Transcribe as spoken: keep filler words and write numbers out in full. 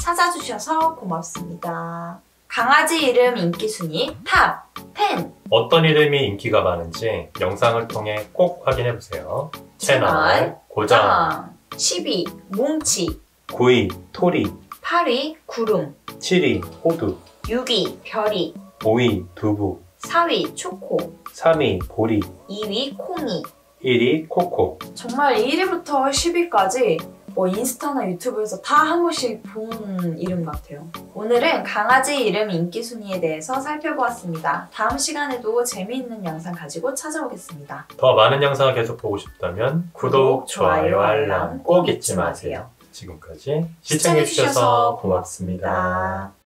찾아주셔서 고맙습니다. 강아지 이름 인기 순위 탑 텐. 어떤 이름이 인기가 많은지 영상을 통해 꼭 확인해보세요. 채널 고정. 십이 뭉치. 구 위 토리. 팔 위 구름. 칠 위 호두. 육 위 별이. 오 위 두부. 사 위 초코. 삼 위 보리. 이 위 콩이. 일 위 코코. 정말 일 위부터 십 위까지 뭐 인스타나 유튜브에서 다 한 번씩 본 이름 같아요. 오늘은 강아지 이름 인기 순위에 대해서 살펴보았습니다. 다음 시간에도 재미있는 영상 가지고 찾아오겠습니다. 더 많은 영상을 계속 보고 싶다면 구독, 좋아요, 알람 꼭 잊지 마세요. 지금까지 시청해주셔서 고맙습니다.